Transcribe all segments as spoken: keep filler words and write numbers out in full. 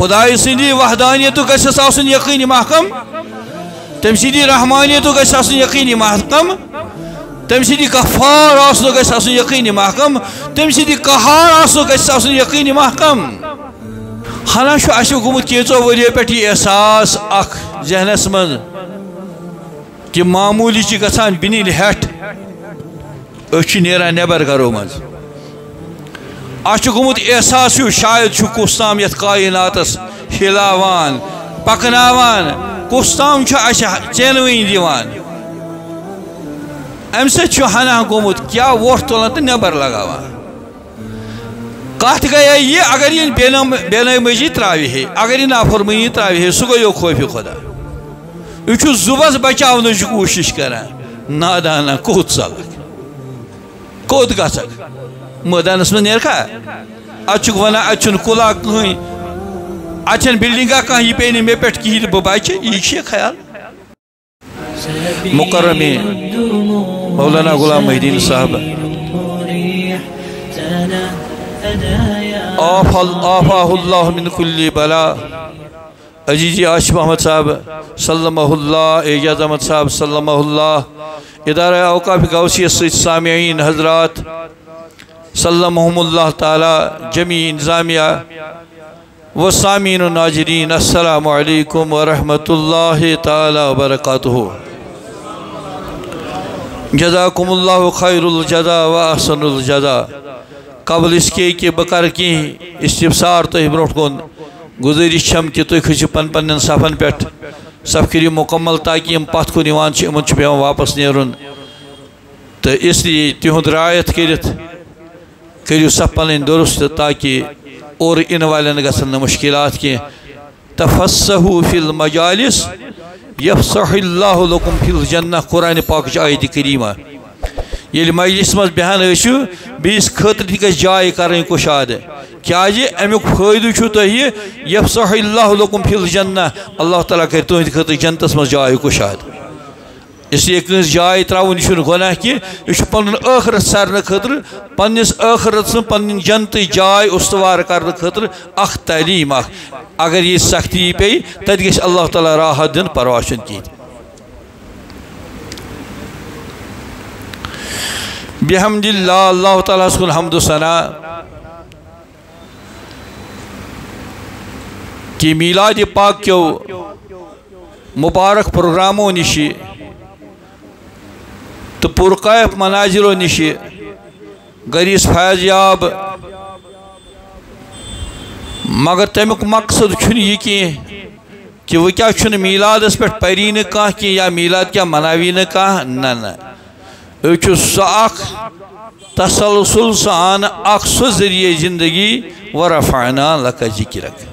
خدای سندی وحدانیت گژھس آسن یقینی محکم تم سندی رحمانیت گژھس آسن یقینی محکم تم سندی غفار آسن گژھس آسن یقینی محکم تم سندی قہار آسن گژھس آسن یقینی محکم ہانا چھُ اَسہِ گوٚمُت کینٛژو ؤرۍیو پٮ۪ٹھ یہِ احساس اکھ ذہنس منٛز کہ معمولی چھِ گژھان بِنِلۍ ہٮ۪ٹھ أسۍ چھِ نیران نٮ۪بر گرو منٛز اَسہِ چھُ گوٚمُت احساس ہیوٗ شاید چھُ کُس تام یتھ کائناتس ہِلاوان پکناوان کُس تام چھُ اَسہِ ژینوٕنۍ دِوان اَمہِ سۭتۍ چھُ ہنا گوٚمُت کیٛاہ ووٚٹھ تُلان تہٕ نٮ۪بر لگاوان کتھ گٔیے یہِ اگر یہِ بے نمٲزی ترٛاوِ ہے اگر یہِ نافرمٲنی ترٛاوِ ہے سُہ گوٚیو خوفہِ خۄدا یہِ چھُ زُبس بچاونٕچ کوٗشش کران نادانا کوٚت ژلکھ کوٚت گژھکھ مٲدانس منٛز نیرکھا اتہِ چھُکھ ونان اتہِ چھُنہٕ کُلا کٕہٕنۍ اتہِ چھنہٕ بلڈنگا کانٛہہ یہِ پیٚیہِ نہٕ مےٚ پٮ۪ٹھ کِہیٖنۍ تہٕ بہٕ بچہٕ یی چھُ خیال مکرمی مولانا غلام محی الدین صاحب آفاہ اللہ من کل بلا عزیزی آشف احمد صاحب سلمہ اللہ اعجاز احمد صاحب سلمہ اللہ ادارہ اوقاف غوثیہ سۭتۍ سامعین حضرات سلمہم اللہ تعالی جمیع انظامیہ و سامعین و ناظرین السلام علیکم ورحمۃ اللہ تعالی وبرکاتہ جزاکم اللہ خیر الجزا و احسن الجزا قبل اس کے کہ بکر کی استفسار تو برونٹ کن گزارش چھم کہ تُہۍ کھٔسِو پن پنن صفن پٮ۪ٹھ صف کٔرِو مکمل تاکہ یم پتھ کُن یِوان چھِ یِمن چھُ پیوان واپس نیرُن تہٕ اس لیے تِہُنٛد رعایت کٔرِتھ کٔرِو صف پنٕنۍ درست تاکہ اور یِنہٕ والٮ۪ن گژھن نہٕ مشکلات کینٛہہ تفصحوا فی المجالس یفصح اللہ لکم فی الجنہ قرآن پاکٕچ آیتِ کریمہ ییٚلہِ مجلس منٛز بیٚہان ٲسِو بیٚیِس خٲطرٕ تہِ گژھِ جاے کَرٕنۍ کُشاد کیٛازِ امیُک فٲیدٕ چھُ تۄہہِ یفصح اللہ لکم فی الجنہ اللہ تعالیٰ کَرِ تُہنٛدِ خٲطرٕ جنتس منٛز جاے کُشاد اس لیے کٲنٛسہِ جاے ترٛاوُن یہِ چھُنہٕ گۄناہ کینٛہہ یہِ چھُ پنُن ٲخرت ژھارنہٕ خٲطرٕ پننِس ٲخرت سٕنٛز پنٕنۍ جنتٕچ جاے استوار کرنہٕ خٲطرٕ اکھ تعلیٖم اکھ اگر یہِ سختی پیٚیہِ تتہِ گژھِ اللہ تعالیٰ راحت دِنۍ پرواے چھُنہٕ کِہیٖنۍ بحمد اللہ اللہ تعالیٰ سکن حمد و ثنا کہ میلاد پاک کیو مبارک پروگراموں نشی تو پرقائف مناظروں نشی گریس فیض یاب مگر تمیک مقصد چھن یہ کی کہ وہ کیا چھن میلاد اس پر پری نہ کہاں کی یا میلاد کیا مناوی نہ کہاں نہ نہ ایچو سا اخ تسلسل سان اخ سو ذریعہ زندگی ورفعنا لکا ذکرک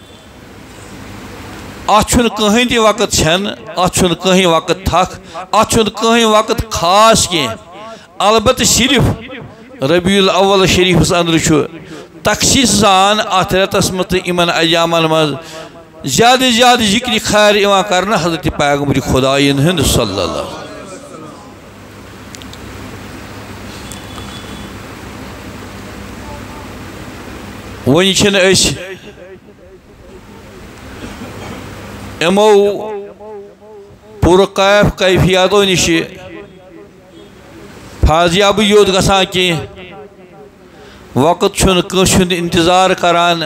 آچھن کہیں دی وقت چھن آچھن کہیں وقت تھک آچھن کہیں وقت خاص کی البت صرف ربیع الاول شریف اندر چھو تخصیص سان آترتس مت ایمن ایامن مز زیادہ زیادہ ذکر خیر ایوان کرنا حضرت پیغمبر خداین ہند صلی اللہ علیہ وسلم ونی چھن اس امو پرقائف کیفیاتو نشی فاضیاب یود گسان کی وقت چھن کشن انتظار کران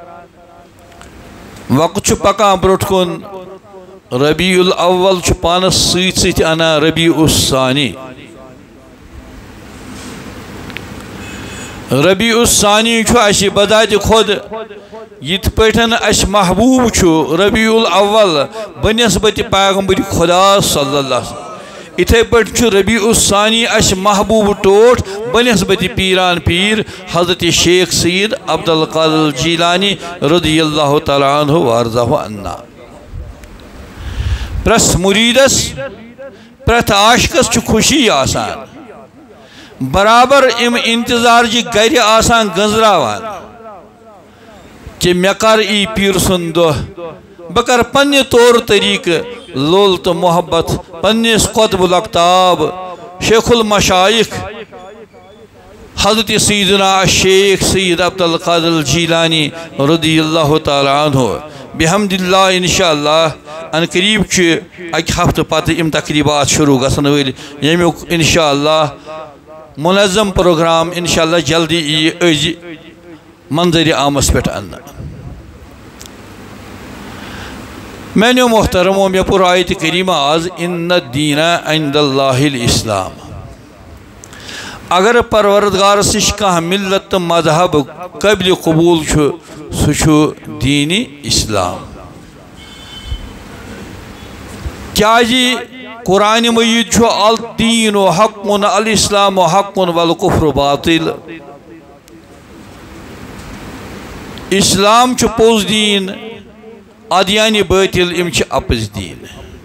وقت چھ پکان بروٹ کن ربیع الاول چھ پانس سیت سیت انا ربیع الثانی ربیع الثانی چھو اسی بذات خود یت پیٹھن اس محبوب چھو ربیع الاول بنسبت پیغمبر خدا صلی اللہ علیہ وسلم اتھے پیٹھ چھو ربیع الثانی اس محبوب ٹوٹ بنسبت پیران پیر حضرت شیخ سید عبدالقادر جیلانی رضی اللہ تعالیٰ عنہ وارضہ عنہ پرس مریدس پرت عاشقس چھو خوشی آسان برابر ام انتظار جی گھر آسان گنزراوان کہ مکر ای پیر سندو بکر پنی طور طریق لول تو محبت پنیس قطب الاقتاب شیخ المشایخ حضرت سیدنا شیخ سید عبد القادر الجیلانی رضی اللہ تعالی عنہ بحمد اللہ انشاءاللہ ان قریب اکہ ہفتہ پتہ ام تقریبات شروع گژھن ول یمیک انشاءاللہ منظم پروگرام انشاءاللہ جلدی ای أز منظر عامس پہ ان میانو محترمو مے پور آیت کریمہ آز ان الدین عند اللہ الاسلام اگر پروردگار سش کھانا ملت مذہب قبل قبول سہ دین اسلام کیازِ قرآن مجید چھو الدین و حق الاسلام و حق والکفر باطل اسلام چھو پوز دین ادیان باطل ام چھ اپز دین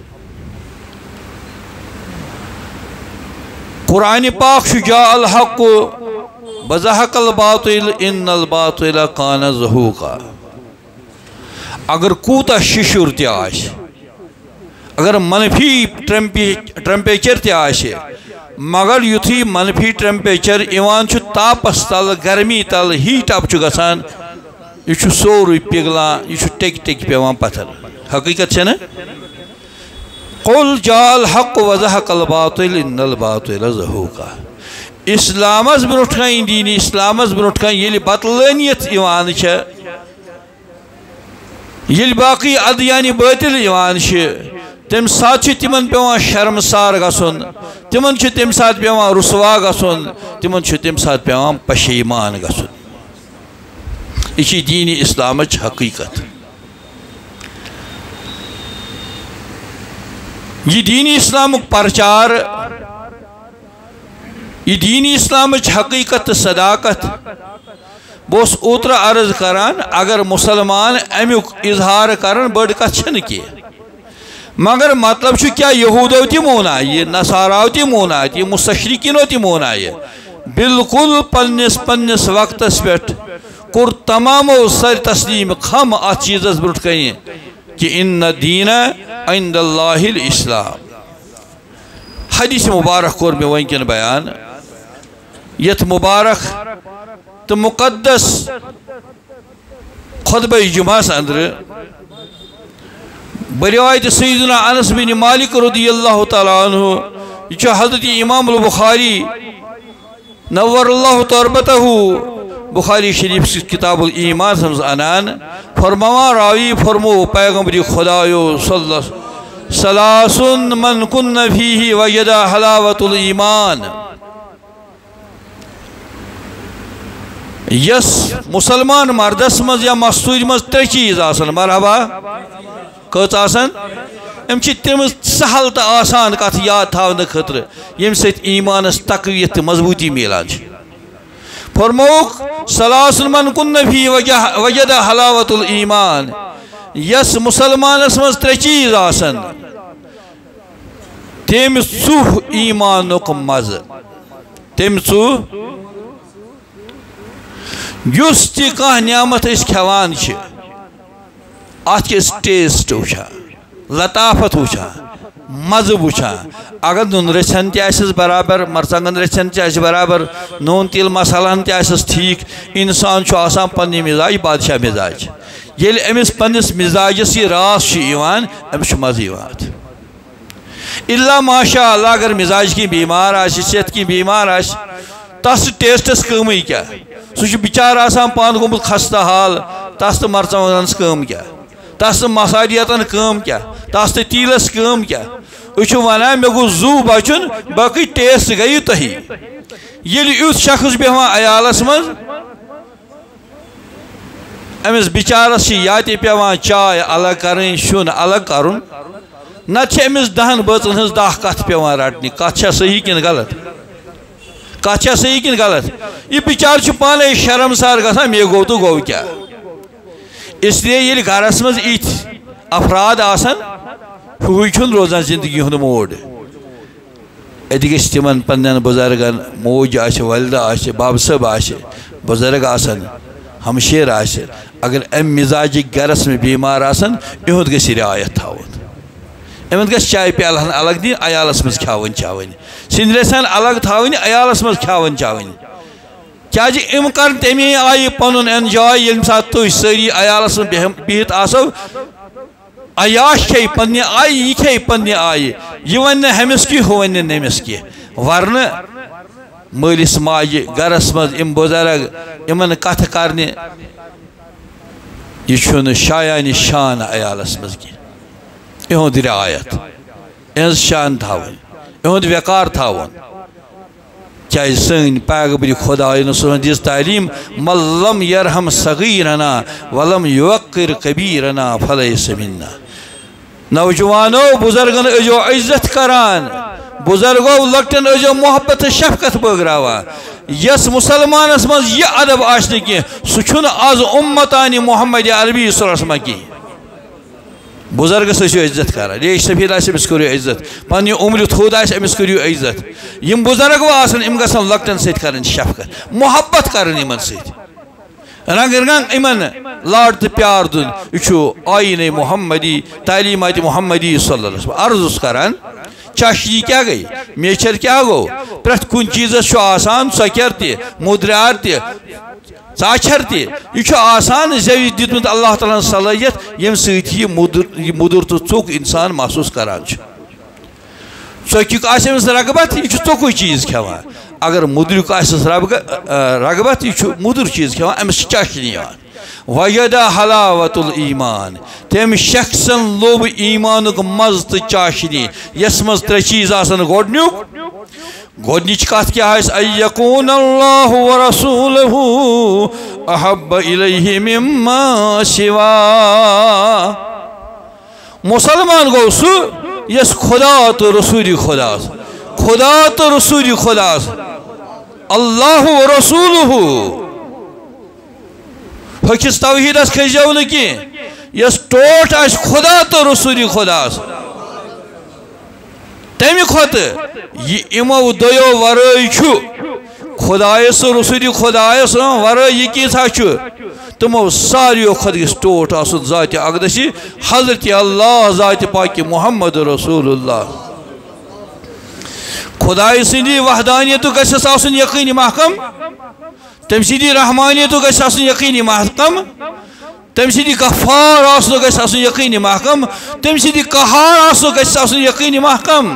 قرآن پاک چھو جاء الحق بزحق الباطل ان الباطل کان زہوقا اگر کوتا ششر تی آش اگر منفی ٹرمپیچر تی آشے مگر یتھی منفی ٹرمپیچر ایوان چھو تاپس تل گرمی تل ہیٹ اپ چھو گسان یہ چھو سوری پگلان یہ چھو ٹیک ٹیک پیوان پتھر حقیقت چھے نا قل جاء الحق وزحق الباطل ان الباطل زہوقا اسلام از بروٹھائیں دین اسلام از بروٹھائیں یہ بطلانیت ایوان چھے یہ باقی ادیان باطل ایوان چھے تم سات چھ تمن پیوان شرمسار گسن تمن چھ تم سات پیوان رسوا گسن تمن چھ تم سات پیوان پشیمان گسن یہ دین اسلام حقیقت یہ دین اسلام پرچار یہ دین اسلام حقیقت صداقت بوس اوترا عرض کران اگر مسلمان امیک اظہار کرن بڑ کچھن کی مگر مطلب چھو کیا یہودو تی مونا یہ نصاراو تی مونا یہ مستشرقینو تی مونا یہ بالکل پنس پنس وقت سپیٹ کور تمامو سر تسلیم خم آت چیزز برٹ کہیں کہ ان دین عند اللہ الاسلام حدیث مبارک کور میں وینکن بیان یت مبارک تو مقدس خطبہ جمعہ اندر بروایت سیدنا انس بن مالک رضی اللہ تعالیٰ عنہ یہ حضرت امام البخاری نور اللہ تربتہ بخاری شریف کتاب الایمان سمز انان فرماوا راوی فرمو پیغمبر خدایو صلی اللہ سلاسن من کن فیہ وجدہ حلاوت الایمان یس مسلمان مردس مز یا مستور مز تر چیز آسن مرحبا کت آسن ام چھ تم سہل تا آسان کت یاد تھاون خطر یم سیت ایمانس تقویت مضبوطی میلان چھ فرموک سلاسن من کن فی وجد حلاوت الایمان یس مسلمانس مز تر چیز آسن تم سوہ ایمانک مز تم سوہ یس تی کھانا نعمت اس کھوان چھ ات کے ٹیسٹ وچھان لطافت وچھان مزہ وچھان اگر نون رچھن تیس برابر مرژانگن رچھن تیس برابر نون تیل مسالہن تیس ٹھیک انسان چھو آسان پنی مزاج بادشاہ مزاج یل امس پنس مزاجس یہ راس چھ ایوان امس چھ مزہ یوان الا ماشاء اللہ اگر مزاج کی بیمار آش صحت کی بیمار آش تس ٹیسٹس کمی کیا سہ بچار آسان پان گومت خستہ حال تس تو مرژانگنس کم کیا تس تو مسالیتن کم کیا تس تو تیلس کم کیا یہ ونان مے گو زو بچن باقی ٹیسٹ گئی تہی یل یوت شخص بیہوان عیالس مز امس بچارس یا تی پیوان چائے الگ کرن شون الگ کرن نت امس دہن بٲژن ہنز دہ کت پیوان رٹنی کت چھا صحیح کن غلط کت چھا صحیح کن غلط یہ بچار چھ پانے شرمسار گژھان مے گو تو گو کیا اس لیے یل گھرس مز ایت افراد آسن ہوئی چھن روزان زندگی ہند موڈ اتہ گژھِ تمن پنن بزرگن موج آسہِ والدہ آسہِ باب صٲب آسہِ بزرگ آسن ہمشیر آسہِ اگر ام مزاجک گرس میں بیمار آسن یہد گژھِ رعایت تھاون امن گژھِ چائے پیالہن الگ دین عیالس مز کھاون چاون سِنٛدِ رژھن الگ تھاون عیالس مز کھاون چاون کیا جی ام کر تمی آئی پنن انجوائے یم سات تو سری عیالس بہت آسو عیاش کھے پنہ آئی یہ کھے پنہ آئی یہ ون ہمس کی ہو ون نمس کی ورنہ مالس ماجہ گرس مز ام بزرگ امن کت کرنے یہ شایان شان عیالس مز کی اہد رعایت اہز شان تھاون اہد وقار تھاون کیا سن پیغمبر خدا صلی دس تعلیم ملم یرحم صغیرنا ولم یوقر کبیرنا فلیس منا نوجوانو بزرگن اجو عزت کران بزرگو لکٹن اجو محبت شفقت بگراوان یس مسلمانس مز یہ ادب آشنے کی سچن از امتانی محمد عربی صلی اللہ علیہ وسلم کی بزرگ سو عزت کران ریش سفید آس امس کرو عزت پنہ عمر تھود آس امس کرو عزت یم بزرگ آسن ام گژھن لکٹن سۭتۍ کرن شفقت محبت کرن یمن سۭتۍ رنگ رنگ امن لاڈ تو پیار دن یہ آئین محمدی تعلیمات محمدی صلی اللہ علیہ وسلم عرض کران چاشنی کیا گئی میچر کیا گو پرت کن چیز آسان سکر تی مدرار تی ژاچھر تی یہ آسان زوی دیتمت اللہ تعالیٰ صلاحیت یم سۭتۍ یہ مدر تو ژوٚک انسان محسوس کران ژوٚکیُک آسہِ أمِس رغبت یہ ژوٚکُے چیز کھیوان اگر مدرک آسس رغبت یہ مدر چیز کھیوان امس چاشنی یوان وَيَدَا حَلَاوَةُ الْإِيمَانِ تم شخصن لوب ایمانک مز تو چاشنی یس مز ترے چیز آسن گۄڈنیُک گۄڈنِچ کتھ کیا ہے أَن يَكُونَ اللَّهُ وَرَسُولُهُ أَحَبَّ إِلَيْهِ مِمَّا سِوَاهُ مسلمان گو سو یس خدا تو رسول خدا خدا تو رسول خدا اللہ و رسولہ ہکس توحید اس کھجو نکی یس ٹوٹ آس خدا تو رسول خدا تمی کھوت یہ امو دیو ورائی چھو خدایس رسول خدایس ورائی یہ کیسا چھو تمو ساریو خود اس ٹوٹ آسن ذات اقدسی حضرت اللہ ذات پاک محمد رسول اللہ خدای سندی وحدانیتو گژھس آسن یقینی محکم تم سندی رحمانیتو گژھس آسن یقینی محکم تم سندی غفار آسن گژھس آسن یقینی محکم تم سندی قہار آسن گژھس آسن یقینی محکم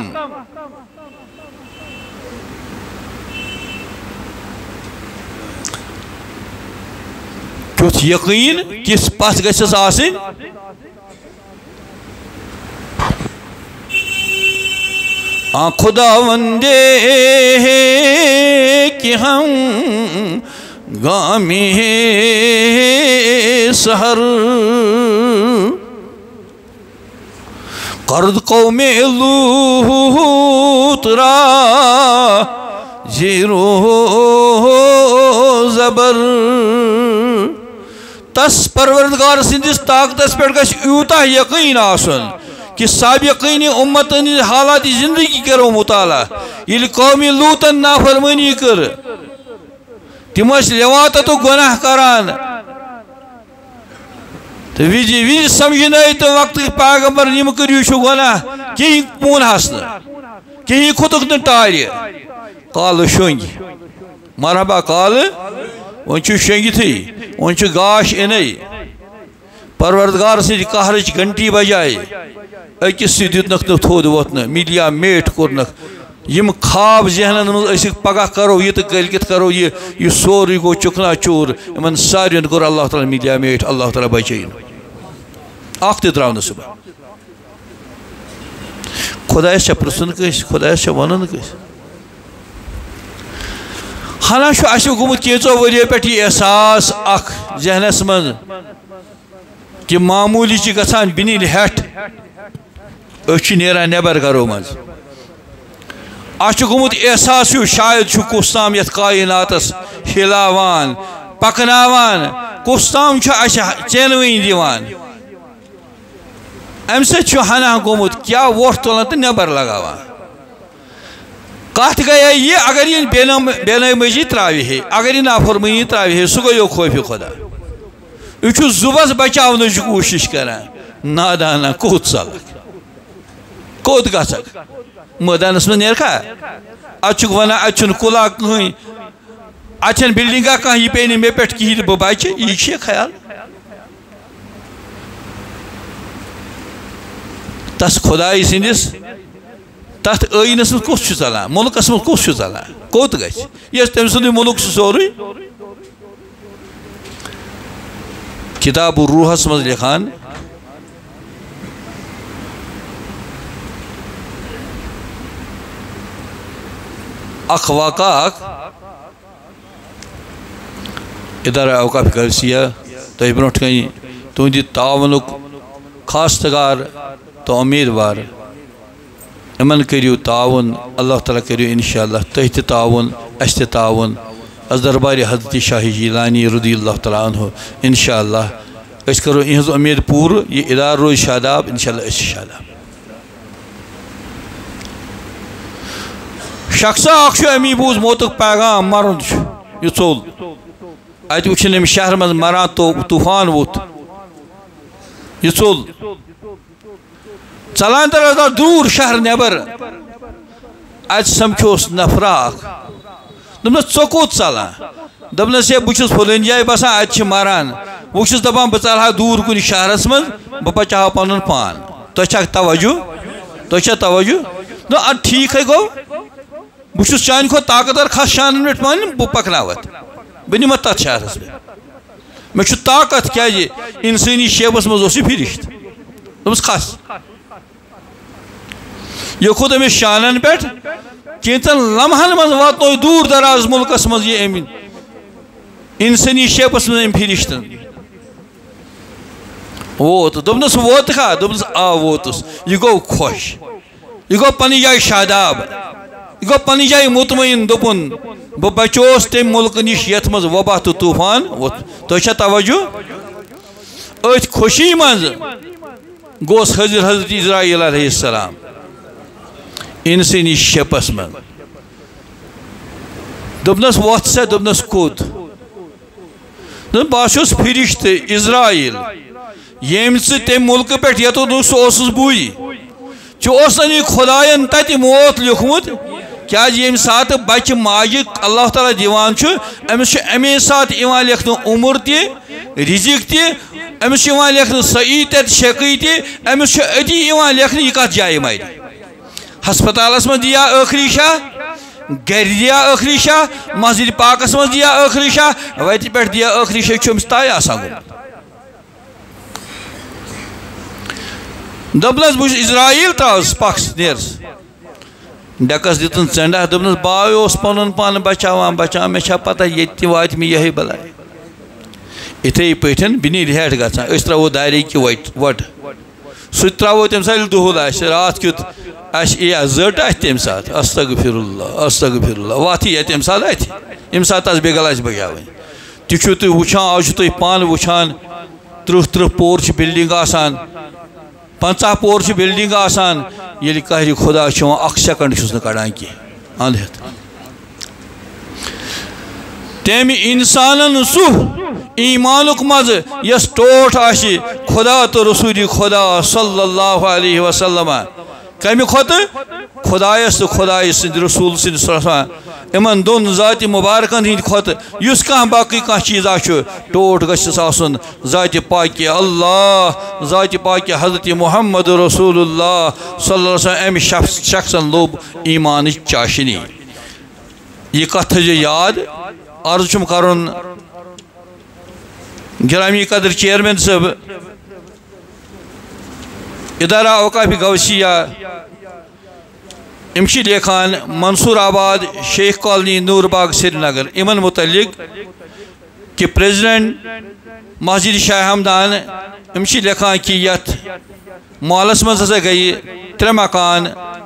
کیُتھ یقین کس پس گژھس آسن آن خدا وندے کہ ہم گامی سہر قرد قوم لوط را زیرو زبر تس پروردگار سندس طاقتس پر گژھِ یوتاہ یقین آسن کہ سابقین امتن حالات زندگی کرو مطالعہ یہ قوم لوطن نافرمانی کر تم لواتا تو گناہ کران تو ویجی ویجی سمجھنے تو وقت پیغمبر نیم کریو شو گناہ کہیں پون حسن کہیں خطق نہ ٹاری قال شنگی مرحبا قال ونچو شنگی تھی ونچو گاش انئی پروردگار سے قہرچ گھنٹی بجائے اکس سی دیتنک تھود ووتن میڈیا میٹ کرنک یم خواب ذہنن من اسک پگہ کرو یہ تو کلکت کرو یہ یہ سوری گو چکنا چور من سارین کور اللہ تعالی میڈیا میٹ اللہ تعالی بچین اخ تہ درو صبح خدا چھ پرسن کس خدا چھ ونن کس ہنا چھ اسو گومت کیچو وری پٹی احساس اخ ذہنس من کہ معمولی چھ گژھان بنیل ہٹ اچھ نیران نیبر گرو مز اچھ گومت احساس ہیو شاید چھ کستام یت کائناتس ہلاوان پکناوان کستام چھ اچھ چینوین دیوان ام سے چھ ہنا گومت کیا ووٹ تلان تو نیبر لگاوان کت گیا یہ اگر یہ بے نمازی تراوی ہے اگر یہ نافرمانی تراوی ہے سہ گو خوف خدا یہ زبس بچاؤن کی کوشش کران نادانا کوت ثلک کوت گھک میدانس من نیرکھا اتھ ونان اتھ کلا کہیں اچھن بلڈنگا کہاں یہ پہ نہیں میں پیٹ کی ہی بچے یہ چھ خیال تس خدای سندس تحت اینس مز کس چلان ملکس مز کس چلان کوت گھ یہ تم سند ملک سوری کتاب الروحس مز لکھان اخ واقع ادارہ اوقاف غوثیہ تہ برو کن تہندِ تعاونک خاص تگار تو امیدوار امن کریو تعاون اللہ تعالیٰ کریو انشاءاللہ تہ تہ تعاون اس تہ تعاون از دربار حضرت شاہ جیلانی رضی اللہ تعالیٰ عنہ انشاءاللہ اس کرو انہز امید پور یہ ادارہ روز شاداب انشاءاللہ اس شاداب شخصا اخ امی بوز موتک پیغام مرن یہ ژول اتہ وچھن ام شہر مز مران تو طوفان ووت یہ ژول ژلان تر دور شہر نیبر ات سمکھوس نفرا اخ دپنس ژٕ کوٚت ژلان دپنس ہے بہ چھُس فلٲنۍ جایہِ بسان اتہِ چھِ مران بہ چھُس دپان بہ ژلہا دوٗر کُنہِ شہرس منٛز بہ بچاو پنُن پان تۄہہِ چھا توجہ تۄہہِ چھا توجہ نہ اد ٹھیٖکھٕے گوٚو بہ چھُس چانہِ کھۄتہٕ طاقتور کھس شانن پٮ۪ٹھ مان بہ پکناوتھ بہ نمتھ تتھ شہرس پٮ۪ٹھ مےٚ چھُ طاقت کیازِ انسٲنی شیبس منٛز اوس یہِ فرشت دوٚپمس کھس یہ کھوٚت أمِس شانن پٮ۪ٹھ کینژن لمحن منٛز واتنو دوٗر دراز ملکس منٛز یہِ أمۍ انسٲنی شیپس منٛز أمۍ فرشتن ووت دوٚپنس ووتکھا دوٚپنس آ ووتُس یہِ گوٚو خۄش یہِ گوٚو پننہِ جایہِ شاداب یہ گو پنی جائے مطمئن دپن بہ بچوس تم ملک نش یت مز وبا تو طوفان تہ چھا توجہ ات خوشی مز گوس حضر حضرت اسرائیل علیہ السلام انسانی شپس من دپنس ووت سا دپنس کوت بہس فرشت اسرائیل یم ث تم ملک پہ یتو سہ بوئی چھ خدائن تت موت لیکھمت کیا یم سات بچہ ماجہ اللہ تعالیٰ دیوان امس امی سات لکھن عمر تہ رزق تہ امس لکھن سعید تہ شقی تہ امس اتی لکھن یہ کت جائے مر ہسپتالس من دیا ٲخری شاہ گر دیا ٲخری شاہ مسجد پاکس من دیا ٲخری شاہ وتہ پہ دیا ٲخری شاہ امس تائے آسان گوٚمُت دپنس بہ اسرائیل تراس پکس نیرس ڈکس دتن ژنڈا دپنس باوے اوس پنن پان بچاوان بچاوان مے چھا پتہ یت وات مے یہے بلاے اتھے پٲٹھۍ بنیٖر ہیٹھ گژھان أسۍ تراوو دارے کی وٹ وٹ سُہ تراوو تمہِ ساتہٕ ییٚلہِ دُہُل آسہِ راتھ کیُتھ آسہِ یا زٔٹ آسہِ تمہِ ساتہٕ استغفر اللہ استغفر اللہ واتھٕے یا تمہِ ساتہٕ اتھِ ییٚمہِ ساتہٕ تس بِگل آسہِ بجاوٕنۍ تہِ چھُو تُہۍ وٕچھان آز چھُو تُہۍ پانہٕ وٕچھان تٕرٛہ تٕرٛہ پور چھِ بِلڈِنٛگ آسان پنچہ پور چھ بلڈنگ آسان یل قہر خدا چھ اخ سیکنڈ چھس نہ کڑان کی اند ہت تم انسانن سہ ایمانک مز یس ٹوٹ آش خدا تو رسول خدا صلی اللہ علیہ وسلم کم کھت خدایس تو خدای سند رسول سند صلی اللہ علیہ وسلم امن دون ذات مبارکن ہند کھت یس کھانا باقی کھانا چیز آچھ ٹوٹ گھس آسن ذات پاک اللہ ذات پاک حضرت محمد رسول اللہ صلی اللہ علیہ وسلم ام شخص شخصن لوب ایمان چاشنی یہ کت تھو یاد عرض چھم کرن گرامی قدر چیئرمین صاحب ادارہ اوقاف غوثیہ امشی لیکھان منصور آباد شیخ کالنی نور باغ سری نگر امن متعلق کہ پریزیڈنٹ مسجد شاہ ہمدان امشی لیکھان کہ یت محلس مز ہسا گئی ترے مکان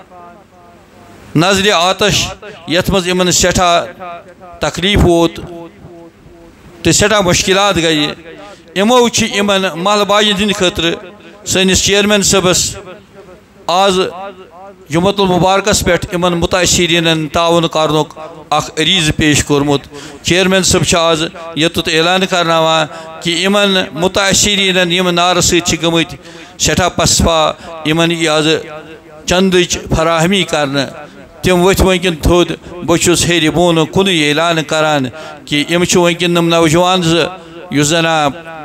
نظر آتش یت مز امن سٹھا تکلیف ووت تو سٹھا مشکلات گئی امو چھ امن محل باجن دن خاطر سنس چیئرمین صبس آز جمعۃ المبارکس پہ امن متاثرین تعاون کرنک اخ عریض پیش کورمت چیئرمین صاحب آز یوت اعلان کرناوان کہ امن متاثرین یم نار ست گمت سٹھا پسپا امن آز چندچ فراہمی کرنے تم وت ونکن تھود بہس ہیری بون کن اعلان کران کہ ام ونکن نم نوجوان زس زنا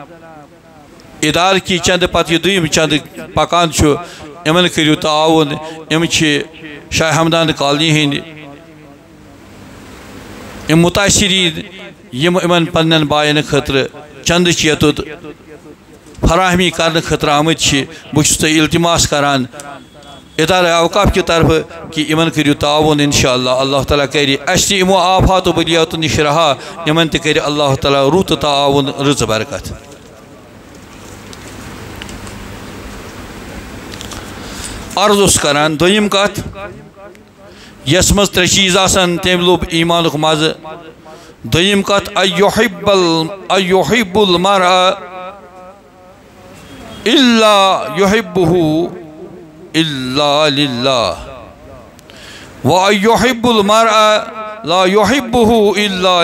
ادارہ کی چند پتہ دم چند پکان ان کرو تعاون ام شاہ ہمدان کالنی ہند ام متاثرین یم ان پنن بائن خطر چند یوت فراہمی کرنے خطر آمت بہس تہ التماس کران ادارہ اوقاف کی طرف کہ امن کرو تعاون انشاءاللہ اللہ تعالیٰ کر اس امو آفات و بلیات نش رہا امن تہ کر اللہ تعالیٰ روت تعاون رز برکت عرض اس کران دویم کت یس مز ترے چیز آسان تم لوب ایمانک مز دویم کت ایحب ایحب المرء الا یحبہ الا للہ وَأَيُّحِبُّ الْمَرْءَ لَا يُحِبُّهُ إِلَّا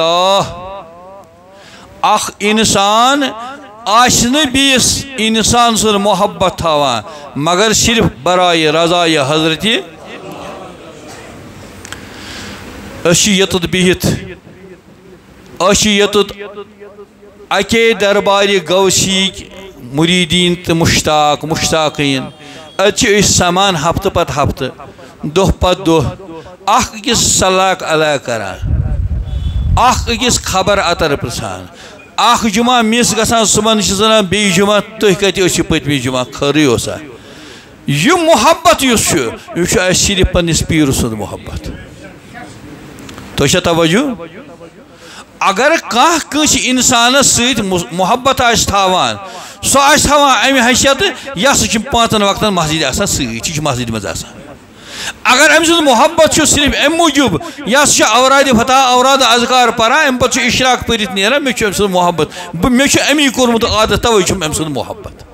لِلَّهِ اخ انسان آشن بیس انسان سر محبت تھاوان مگر صرف برائے رضائے حضرت اشی یتد بہت اشی یتد اکے درباری گوشی مریدین تو مشتاق مشتاقین اتھ سمان ہفتہ پتہ ہفتہ دہ پتہ دہ اخ اکس صلاح علیہ کران اخ اکس خبر اتر پرسان اخ جمعہ مس گژھان صبحن زنان بی جمعہ تھی کتہ ٲسِو پٔتمہِ جمعہ خٲرٕے اوسا یہ محبت یس یہ صرف پنس پیر سند محبت تو توجہ اگر کھانا کنس انسانس ست محبت آس تھاوان سو آس تھاوان امہ حیثیت یہ سا پانچن وقتن مسجد آسان ست مسجد مز آسان اگر ام سند محبت صرف ام موجوب یہ سا اوراد فتح اوراد اذکار پران ام پتہ اشراق پرت نیران مے ام سند محبت مے امی کورمت عادت توے ام سند محبت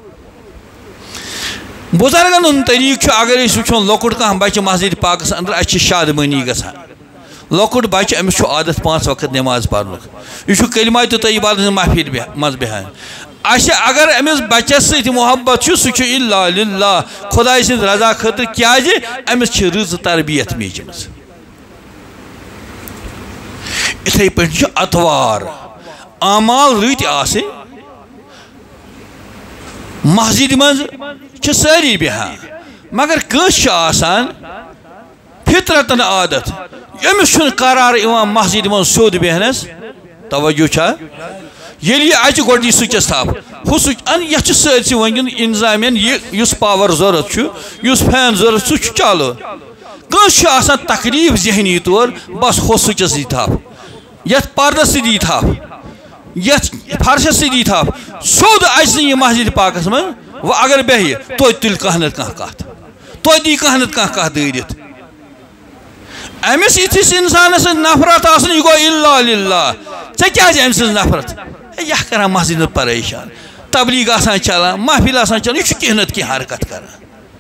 بزرگن ہند طریقہ اگر وچھو لۄکُٹ کانٛہہ بچہ مسجد پاکس اندر اس شادمانی گژھان لۄکُٹ بچہ امس عادت پانچ وقت نماز پرنُک یہ کلمات طیبات ہٕنٛز محفل مز بیہان اس اگر امس بچس ست محبت سہ الا للہ خدائے سند رضا خاطر کیازِ امس رٕژ تربیت میجمٕژ اِتھے پٲٹھۍ چھُ اتوار اعمال رٕتۍ آسٕنۍ مسجد مز ساری بیہان مگر کٲنٛسہِ چھُ آسان فطرتن عادت یمس چھُنہٕ قرار یِوان مسجد مز سیوٚد بیہنس توجہ چھا ییٚلہِ یہِ اَژِ گۄڈٕ یہِ سُچس تھاپ ہُہ سُچ ان یتھ چھُ سٲرسٕے وٕنکیٚن انظامین یہِ یُس پاور ضروٗرت چھُ یُس فین ضروٗرت سُہ چھُ چالو کٲنٛسہِ چھُ آسان تقریٖب ذہنی طور بس ہُہ سُچس دی تھاپ یتھ پردس تہِ دی تھاپ یتھ فرشس تہِ دی تھاپ سیوٚد اَژِ نہٕ یہِ مسجد پاکس منٛز وۄنۍ اگر بیٚہہِ توتہِ تُلہِ کانٛہہ نتہٕ کانٛہہ کتھ توتہِ دی کانٛہہ نتہٕ کانٛہہ کتھ دٲرِتھ امس یتھس انسانس نفرت آسن یہ گو الا للہ ژےٚ کیازِ أمۍ سٕنٛز نفرت یہ کران مسجد پریشان تبلیغ آسان چلان محفل آسان چلان یہ کینٛہہ نتہٕ کینٛہہ حرکت کران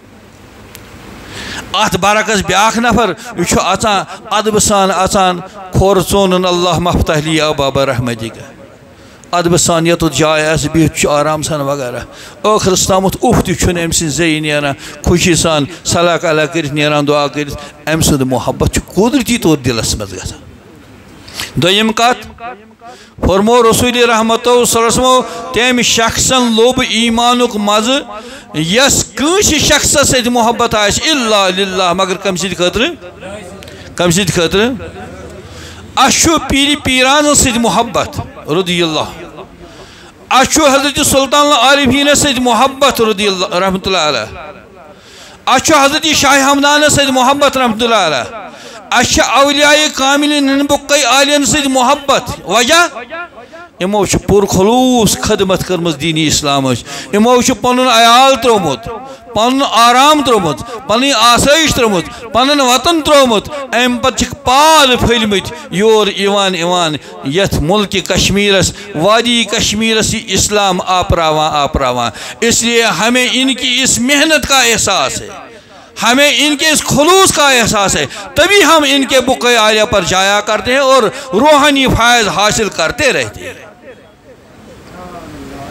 ات برعکس بیاکھ نفر یہ اژان ادب سان اژان کھور ژونن اللہ مفتح لی ابواب رحمتک ادب سان یوٚت جاے آسہِ بِہِتھ چھُ آرام سان وغیرہ ٲخرس تامتھ اُف تہِ چھُنہٕ أمۍ سٕنٛدِ زیٚیہِ نیران خوشی سان صلاح علیہ کٔرِتھ نیران دعا کٔرِتھ أمۍ سُنٛد محبت چھُ قدرتی طور دلس منٛز گژھان دوٚیِم کتھ فرمو رسول رحمتہ صلی اللہ علیہ وسلم تٔمۍ شخصن لوٚب ایٖمانُک مزٕ یس کٲنٛسہِ شخصس سۭتۍ محبت آسہِ الا للہ مگر کمہِ سٕنٛدِ خٲطرٕ کمہِ سٕنٛدِ خٲطرٕ اَسہِ چھُ پیٖرِ پیٖرانن سۭتۍ محبت رضی اللہ اس حضرت سلطان العارفین سۭتۍ محبت رضی اللہ رحمۃ اللہ علیہ اس حضرت شاہ ہمدان سۭتۍ محبت رحمۃ اللہ علیہ اس اولیاء کاملین بُقے عالین سۭتۍ محبت وجہ یمو چھ پور خلوص خدمت کرمز دینی اسلامچ یمو چھ پنن عیال ترومت پن آرام ترومت پن آسائش ترومت پنن وطن ترومت ام پتہ پال پھلمت یور ایوان ایوان یت ملک کشمیرس وادی کشمیرس اسلام آپراوان آپراوان اس لیے ہمیں ان کی اس محنت کا احساس ہے ہمیں ان کے اس خلوص کا احساس ہے تبھی ہم ان کے بقے عالیہ پر جایا کرتے ہیں اور روحانی فائز حاصل کرتے رہتے ہیں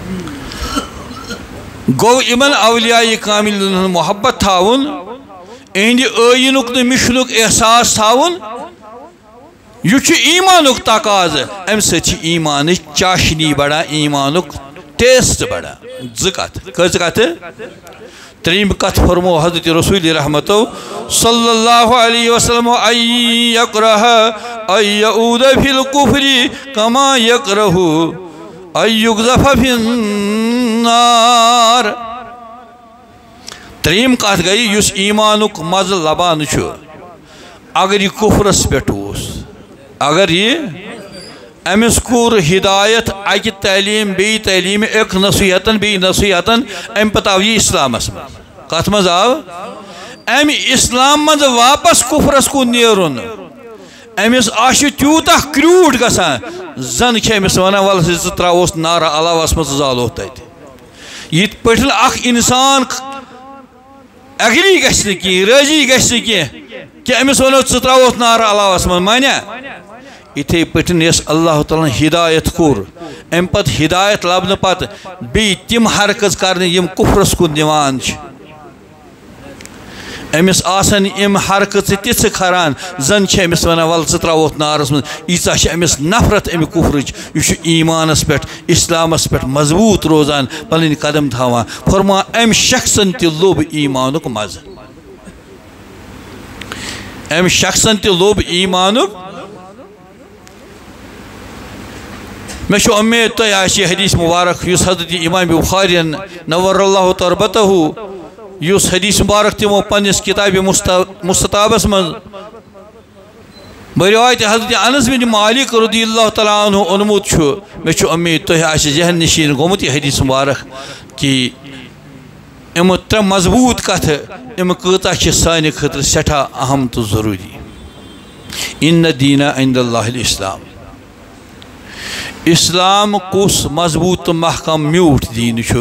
گو امن اولیاء کامل محبت تھاون اہند عینک تو مشنک احساس تھاون یہ ایمانک تقاض ام سی ایمان چاشنی بڑا ایمانک ٹیسٹ بڑا زکت کس کت تریم کت فرمو حضرت رسول رحمت صلی اللہ علیہ وسلم ان یکرہ ان یعود فی الکفر کما یکرہ ان یقذف فی النار تریم کت گئی اس ایمانک مز لبان چھو اگر یہ کفرس پیٹھ اوس اگر یہ امس کور ہدایت اکہ تعلیم بی تعلیم ایک نصیحتن بی نصیحتن ام پتہ آو یہ اسلامس من کت مز آو ام اسلام مز واپس کفرس کو نیرون امس آش تیوتہ کریوٹ گسان زن چھ امس ونان ول ژٕ تراوس نار علاوس مز زالو تت یت پٹھن اخ انسان اگری گژھِ نہٕ کینٛہہ رٲضی گژھِ نہٕ کینٛہہ کہ امس ونو ژٕ تراوس نار علاوس مز مانیا اتھے پٹن یس اللہ تعالیٰ ہدایت کور ام پت ہدایت لبن پت بی تم حرکت کرنے یم کفرس کن نوان امس آسن ام حرکت تیس کھران زن چھ امس ونان ول ژٕ تراوتھ نارس من ایژا چھ امس نفرت ام کفرچ یہ ایمانس پہ اسلامس پہ مضبوط روزان پنن قدم تھاوان فرما ام شخصن تہ لوب ایمانک مز ام شخصن تہ لوب ایمانک میں چھو امید تو آشی حدیث مبارک یس حضرت امام بخاری نور اللہ تربتہ یس حدیث مبارک تمو پنس کتاب مستطابس من بروایت حضرت انس بن مالک رضی اللہ تعالیٰ عنہ انمود چھو میں چھو امید تو آشی ذہن نشین گومت یہ حدیث مبارک کہ ام تر مضبوط کت ام قطع چھ سانہ خطر سٹھا اہم تو ضروری ان دین عند اللہ الاسلام اسلام کس مضبوط تو محکم میوٹ دین چھو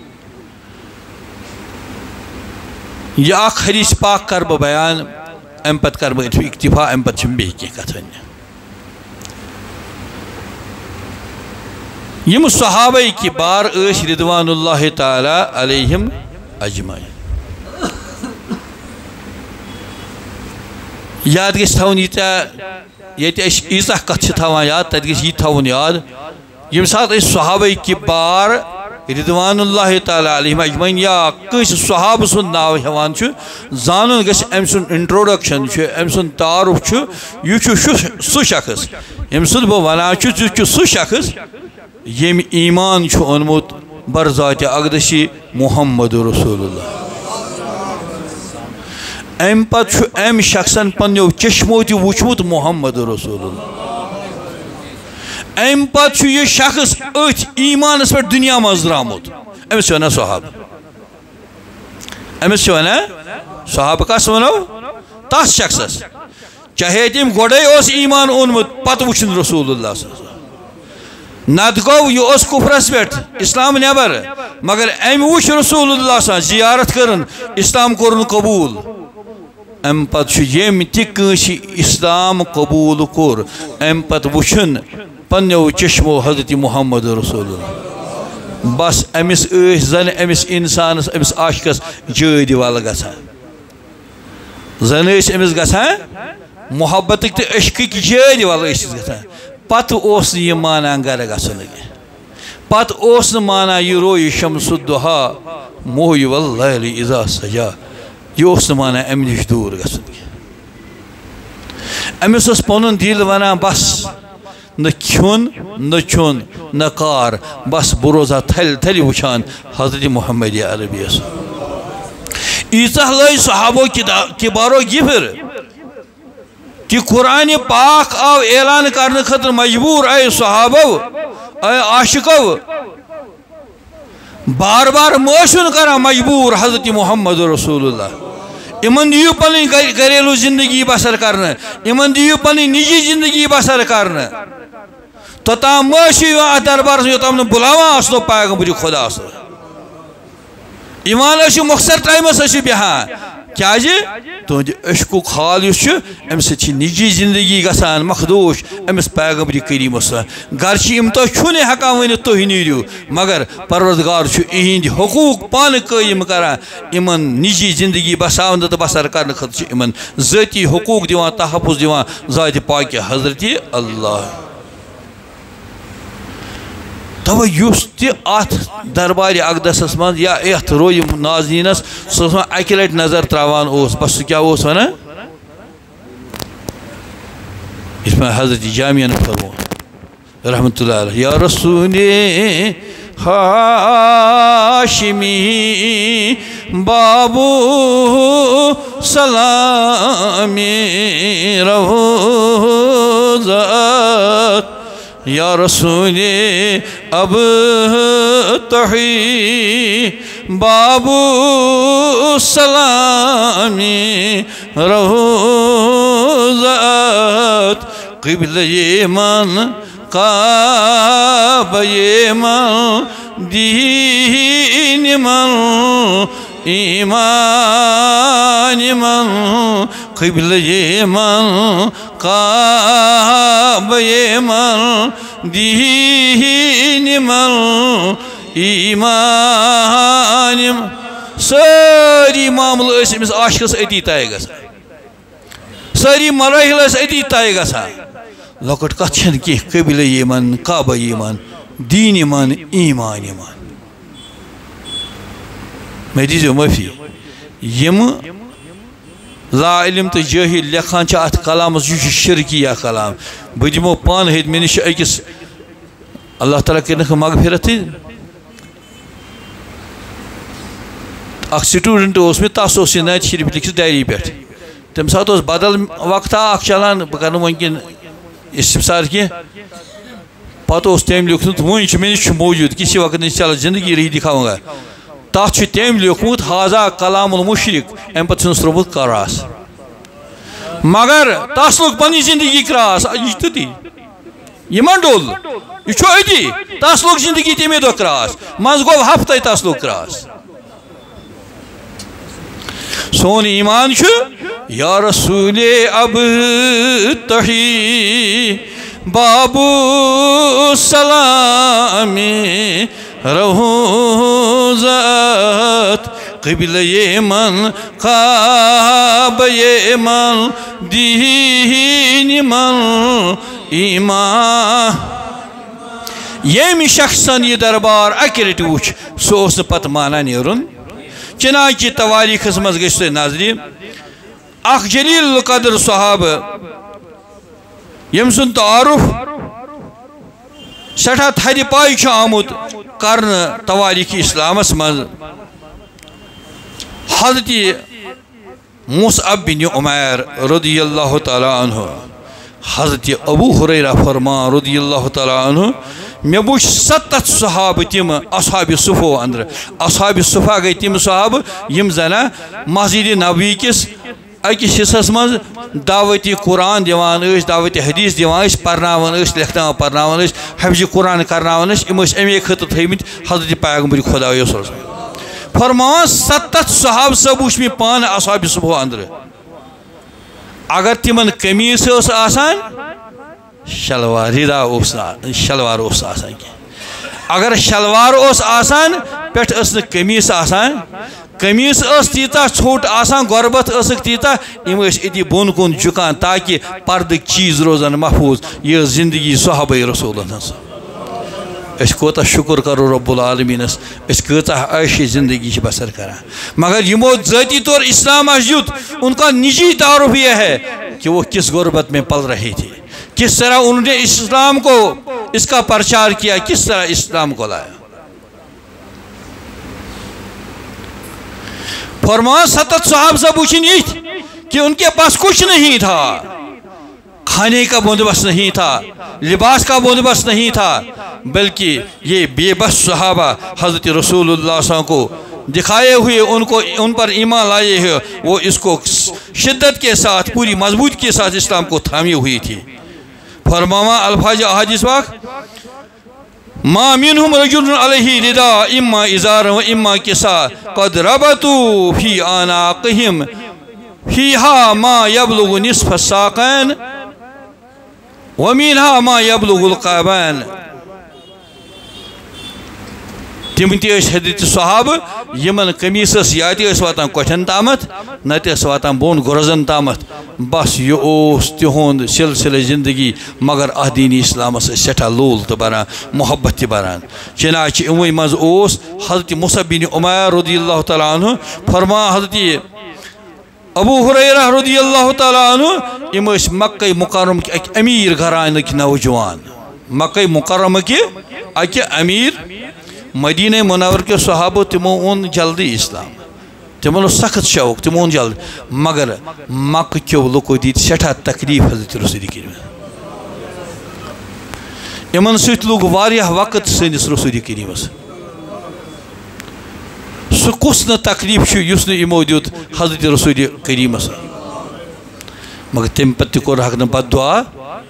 یہ اخ حدیث پاک کر بہ بیان ام پت کر بہ اکتفا ام پت چھم بیہ کینٛہہ کتھ وننہِ یم صحابہ کبار ٲسۍ رضوان اللہ تعالی علیہم اجمعین یاد گژھِ تھاوُن ییٖتیٛاہ ییٚتہِ أسۍ ییٖژاہ کتھ چھِ تھاوان یاد تتہِ گژھِ یہِ تھاوُن یاد ییٚمہِ ساتہٕ أسۍ صحابہ کبار رضوان اللہ تعالی علیہم اجمعین یا کٲنٛسہِ صحابہ سُنٛد ناو ہٮ۪وان چھُ زانُن گژھِ أمۍ سُنٛد انٹرٛوڈکشن چھُ أمۍ سُنٛد تعارُف چھُ یہِ چھُ سُہ شخص ییٚمہِ سُنٛد بہٕ ونان چھُس یہِ چھُ سُہ شخص ییٚمۍ ایمان چھُ اوٚنمُت برذاتِ اقدسی محمد رسول اللہ ام پت ام شخصن پنو چشمو تہ وچمت محمد رسول اللہ ام پت یہ شخص ات ایمانس پہ دنیا مز درامت امس ونان صحابہ امس ونان صحابہ کس ونو تس شخصس چاہے تم گوڑے اس ایمان اونمت پتہ وچن رسول اللہ صلی اللہ علیہ وسلم نت گو یہ اس کفرس پہ اسلام نبر مگر ام وچ رسول اللہ صلی اللہ علیہ وسلم زیارت کرن اسلام کورن قبول ام پت یم تہ اسلام قبول کور ام پت وچن پنو چشمو حضرت محمد رسول اللہ بس امس ایس زن امس انسانس امس عاشقس جٲدِ ول گژھان زن ایس امس گژھان محبتک تہ عشقک جٲدِ ول ایس گژھان پتہ اوس نہٕ یہِ مانان گرٕ گژھُن کینٛہہ پتہ اوس نہٕ مانان یہِ رویہِ شمس الضحیٰ مویہِ واللیل اذا سجا یہ اوس نہٕ مانان امہِ نِش دوٗر گژھُن کینٛہہ أمس اوس پنُن دل ونان بس نہ کھیون نہ چون نہ کار بس بہ روزا تھل تھل وچھان حضرت محمد عربی ایژاہ لٲج صحابو کبارو گفر کہ قرآن پاک آو اعلان کرنے خاطر مجبور اے صحابو اے عاشقو بار بار موشن کران مجبور حضرت محمد رسول اللہ امن دیو پنی گھریلو زندگی بسر کرنا امن دیو پنی نجی زندگی بسر کرنا توتام موشی دربار سے یوتام بلاوان اسلو پیغمبر خدا اسلو ایمان اشو مختصر ٹائم اسو بہان کیا جی تہد عشق حال اس ام سی نجی زندگی گسان مخدوش امس پیغمبر کریم گرچہ ام تہ چھنے ہکان ونت تھی نیرو مگر پروردگار اہند حقوق پان قائم کران امن نجی زندگی بساون تو بسر کرنے خاطر امن ذاتی حقوق دیوان تحفظ دیوان ذات پاک حضرت اللہ تو اس ات دربار اقدس من یا ات روی ناظرینس سہ اکہ لٹ نظر تراوان بس سہ کیا ونان اس میں حضرت جامعہ نے فرمو رحمت اللہ علیہ یا رسول ہاشمی بابو سلامی روزت یا رسول اب تحی بابو سلامی روزت قبل من کعبہ من دین من ایمان من قبل من کعبہ من دین من ایمان من ساری معاملہ اس امس عاشقس اتی طے گژھان ساری مراحل اس اتی طے گژھان لۄکٕٹ کتھ چھنہٕ کینٛہہ قبلہ من کعبہ من دین من ایمان من مے دیزیو معافی یم لا علم تو جاہل لکھان چھ ات کلامس یہ شرکیہ کلام بہ دمو پان ہیت مے نش أکس اللہ تعالیٰ کرنکھ مغفرت اخ سٹوڈنٹ اس میں تس اس نعت شریف لکھت ڈائری پہ تم سات اس بدل وقت اخ چلان بہ کر ونکن استفسار کی پتہ اس تم لکھمت ون مے نش موجود کسی وقت نہیں چل زندگی رہی دکھاؤں گا تات تم لیوکھمت حاضہ کلام المشرق ام پتہ چھس ترومت کراس مگر تس لوگ پنی زندگی کراس یہ تی یہ ڈول یہ اتی تس لوگ زندگی تمے دہ کراس مز گو ہفتہ تس لوگ کراس سون ایمان چھ یا رسول اب تحی بابو سلامی روزت قبل من کعبہ من دین من ایمان یم شخصن یہ دربار اکہ لٹہ وچ سہ اوس پتہ مانا نیرن چنانچہ تواریخس مز گژھِ تُہۍ نظرِ اخ جلیل القدر صحابہ یم سن تعارف سٹھا تھدِ پاے چھ آمت کرن تواریخ اسلامس مز حضرت مصعب بن عمیر رضی اللہ تعالی عنہ حضرت ابو ہریرہ فرمان رضی اللہ تعالی عنہ میں وچھ ستت صحابہ تم اصحاب صفو اندر اصحاب صفا گئی تم صحابہ یم زنہ مسجد نبوی کس اکس حصس مز دعوتی قرآن دیوان اس دعوتی حدیث دیوان اس پرناون اس لکھنا پرناون اس حفظ قرآن کرناون اس ام اس امی خطہ تھیمت حضرت پیغمبر خدا صلی اللہ فرمان ستت صحاب سب وچھ میں پان اصحاب صفو اندر اگر تمن قمیص اس آسان شلوار ردا اس شلوار اس آسان اگر شلوار اس آسان پٹھ اس قمیص آسان قمیص اس تیتا چھوٹ آسان غربت اسک تیتا ام اس ادی بون کن جکان تاکہ پرد چیز روزن محفوظ یہ زندگی صحابہ رسول اللہ اس کوتا شکر کرو رب العالمین اس کوتا عیشی زندگی بسر کرا مگر یہ ذاتی طور اسلام اشیوت ان کا نجی تعارف یہ ہے کہ وہ کس غربت میں پل رہی تھی کس طرح انہوں نے اسلام کو اس کا پرچار کیا کس طرح اسلام کو لایا فرمان ستت صحاب سے پوچھیں یہ کہ ان کے پاس کچھ نہیں تھا کھانے کا بندوبست نہیں تھا لباس کا بندوبست نہیں تھا بلکہ یہ بے بس صحابہ حضرت رسول اللہ صلی اللہ علیہ وسلم کو دکھائے ہوئے ان کو ان پر ایمان لائے ہوئے وہ اس کو شدت کے ساتھ پوری مضبوط کے ساتھ اسلام کو تھامی ہوئی تھی فرماما الفاظ احادیث پاک ما منهم رجل عليه رداء اما ازار و اما کسا قد ربطوا في آناقهم فيها ما يبلغ نصف الساقين ومنها ما يبلغ القابين. تم تیس حضرت صحابہ یمن قمیصس یا تیس واتان کوٹھن تامت نہ تیس واتان بون گرزن تامت بس یہ اوس تہند سلسلہ زندگی مگر آدین اسلام سٹھا لول تو بران محبت تہ بران. چنانچہ اموی مز اوس حضرت مصعب بن عمیر رضی اللہ تعالیٰ عنہ فرما حضرت ابو ہریرہ رضی اللہ تعالیٰ عنہ ام مکہ مکرم اک امیر گھرانک نوجوان مکہ مکرمہ کی اک امیر مدینہ منور کے صحابہ تمو اون جلدی اسلام تمو سخت شوق تمو اون جلد مگر مکہ کیو لوکو دیت سٹھا تکلیف حضرت رسول کریم امن سیت لوگ واریاہ وقت سنس رسول کریم سہ کس نا تکلیف اس امو دیت حضرت رسول کریم مگر تم پتہ کور حق نا بد دعا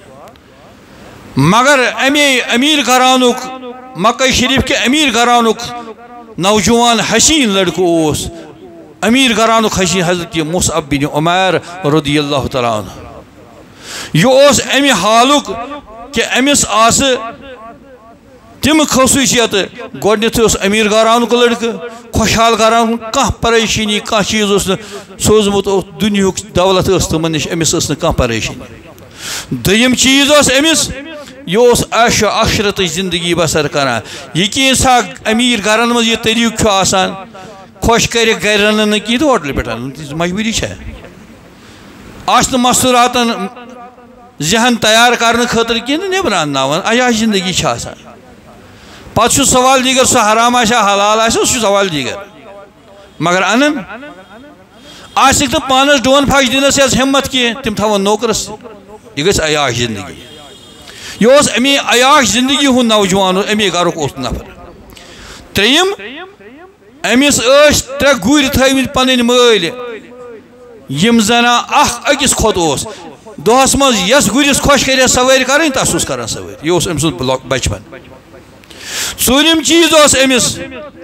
مگر امی امیر گھرانک مکہ شریف کے امیر گھرانک نوجوان حسین لڑکو اس امیر گھرانک حسین حضرت مصعب بن عمیر رضی اللہ تعالیٰ عنہ یہ اس امی حالک کہ امس آس تم خصوصیت گوڈنیت اس امیر گھرانک لڑکہ خوشحال گھرانک کھانا پریشانی کھانا چیز اس سوزمت دنیا دولت اس تمن نش امس اس کھانا پریشانی. دویم چیز اس امس یہ اس عیش و عشرت زندگی بسر کران یقین سا امیر گھرن مز یہ طریقہ آسان خوش کر گھر رنن کی تو ہوٹل پہ مجبوری ہے آس مستوراتن ذہن تیار کرنے خاطر کی نبر انناوان عیاش زندگی آسان پتہ سوال دیگر سہ حرام آسا حلال آسا سہ سوال دیگر مگر انن آسک تو پانس ڈون پھچ دنس یس ہمت کی تم تھون نوکرس یہ گھس عیاش زندگی یہ اس امی عیاش زندگی ہوں نوجوان امی گھرک اس نفر. تریم امس اس ترے گوری تھومت پنن مل یم زنا اخ اکس کھوت اس دہس مز یس گورس خوش کر سواری کریں تس اس کران سواری یہ اس ام سن بچپن. ژوٗرِم چیز اس امس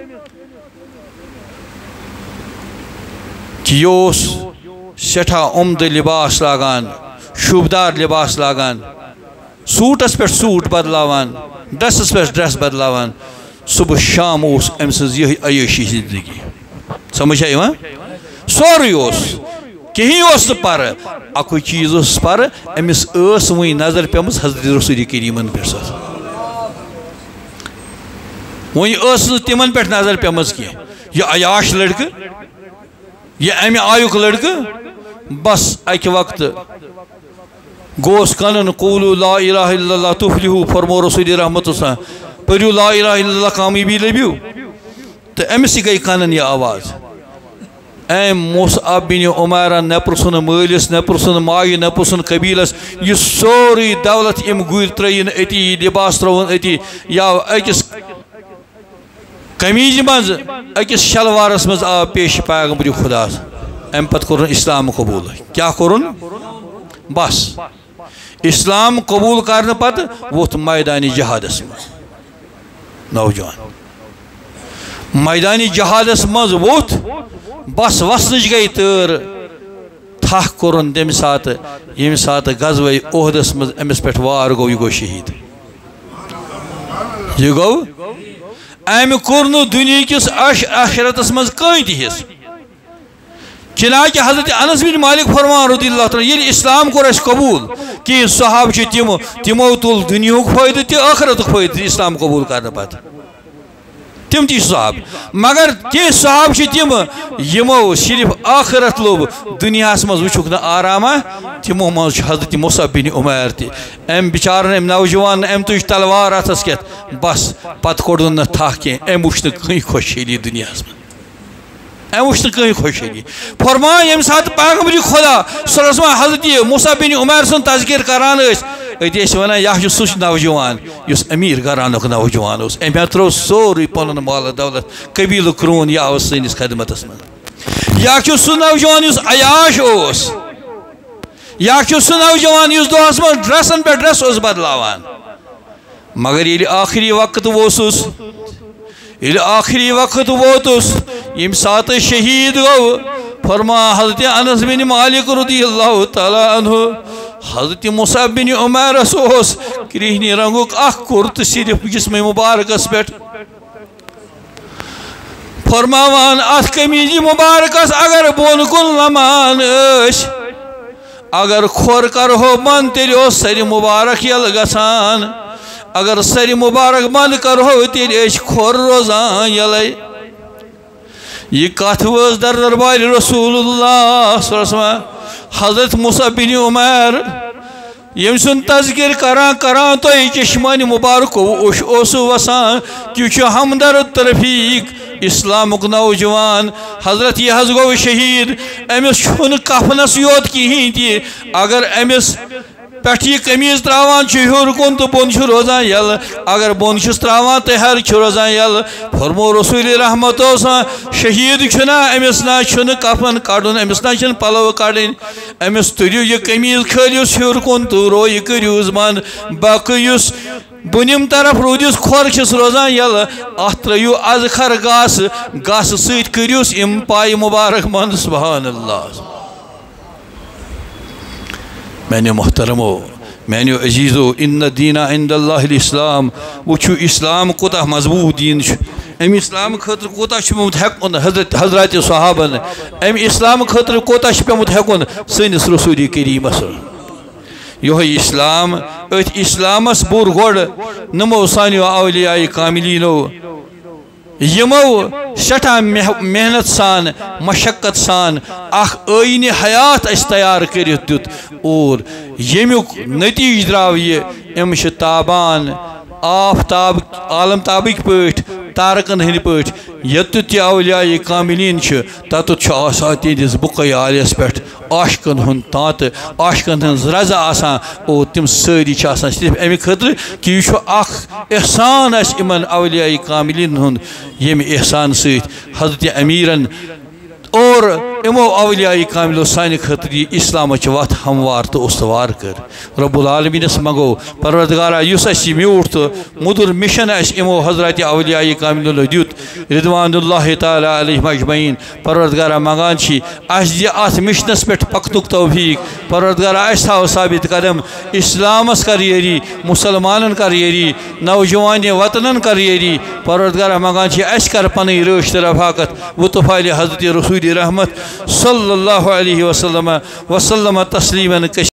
کہ یہ اس سٹھا عمدہ لباس لاگان شوبدار لباس لاگان سوٹس پہ سوٹ بدلاوان ڈریسس پہ ڈریس بدلاوان صبح شام اس ام سز یہ عیشی زندگی سمجھ آئی وہاں سوری اس کہیں اس پر اکوئی چیز اس پر امس اس وہی نظر پیمس حضرت رسول کریم پہ ساتھ وہی اس تمن پہ نظر پیمس کی یہ عیاش لڑکہ یہ امی آیوک لڑکہ بس ایک وقت گوس کنن قولو لا الہ الا اللہ تفلحو فرمو رسول رحمت اللہ پریو لا الہ الا اللہ کامیابی لبیو تو امسی گئی کنن یہ آواز ایم مصعب بن عمیر نہ پرسن مالس نہ پرسن مائی نہ پرسن قبیلس یہ سوری دولت ام گویر ترین اتی لباس ترون اتی یا اکس قمیج مز اکس شلوارس مز آ پیش پیغمبر خدا ام پت کرن اسلام قبول کیا کرن بس اسلام قبول کرنے پتہ ووت میدانی جہادس مز نوجوان میدانی جہادس مز ووت بس وسنچ گئی تر تھک کورن تمہ سات یم سات غزوہ احدس مز امس پہ وار گو یہ گو شہید یہ گو ام کور دنیا کس آخرتس مز کہیں تہ حص چنانچہ حضرت انس بن مالک فرمان رضی اللہ تعالیٰ یہ اسلام کور اس قبول کہ صحاب چھ تمو تمو تل دنیا فائدہ تہ آخرت فائدہ اسلام قبول کرنے پتہ تم تی صحاب مگر کی صحاب چھ تم یمو صرف آخرت لوب دنیا مز وچھک نا آرام تمو مز حضرت مصعب بن عمیر تہ ام بچارن ام نوجوان ام تج تلوار اتس کت بس پتہ کوڑن نہ تھا کی ام وچھ نہ کہیں خوشحالی دنیا مز ام وچھ نہ کہیں خوشحالی فرمان یم سات پیغمبر خدا صلی اللہ علیہ وسلم حضرت مصعب بن عمیر سن تذکر کران اس اتہ ونان یہ سہ نوجوان اس امیر گھرانک نوجوان اس ام ترو سوری پن مال دولت قبیل کرون یا سنس خدمتس من یا سہ نوجوان اس عیاش اس یا سہ نوجوان اس دہس من ڈریسن پہ ڈریس اس بدلاوان مگر یہ آخری وقت ووسس یہ آخری وقت ووتس یم سات شہید گو فرما حضرت انس بن مالک رضی اللہ تعالی عنہ حضرت مصعب بن عمیر اس کرہنی رنگک اخ کرت صرف جسم مبارکس پہ فرماوان ات قمیض مبارکس اگر بون کن لمان اش اگر کھور کرہو بند تیل سر مبارک یل گسان اگر سر مبارک بند کرہو تیل اش کھور روزان یل یہ کت وز در دربار رسول اللہ صلی اللہ علیہ وسلم حضرت مصعب بن عمیر یم سن تذکر کران کران تو چشمان مبارک اوسو وسان کیونکہ ہمدرد ترفیق اسلامک نوجوان حضرت یہ حض گو شہید امس چھن کفنس یوت کہین تی اگر امس پٹھ یہ قمیض تراوان ہور کن تو بون روزان یل اگر بون تراوان تو ہر روزان یل فرمو رسول رحمت شہید چھنا امس نا چھن کفن کڑن امس نا چھن پلو کڑن امس تریو یہ قمیض کھلیوس ہور کن تو رو یہ کریو زمان باقی اس بنیم طرف رودیس کھور چھس روزان یل ات ترو از خر گاس گاس سیت کریوس ام پائی مبارک من سبحان اللہ میں نے محترمو میں نے عزیزو ان الدین عند اللہ الاسلام وچو اسلام کوتا مضبوط دین ام اسلام خطر کوتا پیمت ہیکن حضرت حضرات صحابن ام اسلام خطر کوتا پیمت ہیکن سنس رسول کریم یہ اسلام ات اسلامس بور گوڑ نمو سانیو اولیاء کاملینو یمو سٹھا محنت سان مشقت سان اخ آئین حیات اس تیار کرت دیت اور یمیک نتیج دراو یہ امش تابان آفتاب عالم تابک پٹ تارکن ہند پٹ یت تی اولیاء کاملین تت آسان تہندس بقی عالیس پہ عاشقن ہند تانت عاشقن ہند رضا آسان اور تم ساری آسان صرف امی خاطر کہ یہ اخ احسان اس امن اولیاء کاملین ہند یم احسان ست حضرت امیرن اور امو اولیاء کاملو سان خاطر اسلام وت ہموار تو استوار کر رب العالمینس منگو پروردگارا یس اس میوٹ تو مدر مشن اس امو حضرت اولیاء کاملو دیت رضوان اللہ تعالی علیہ مجمعین پروردگارا منگان چھ اس دی ات مشنس پہ پکنک توفیق پروردگارا اس تھاو ثابت قدم اسلامس کر یری مسلمانن کر یری نوجوان وطنن کر یری پروردگارا منگان چھ اس کر پنی رشت رفاقت و طفیل حضرت رسول رحمت صلی اللہ علیہ وسلم وسلم تسلیما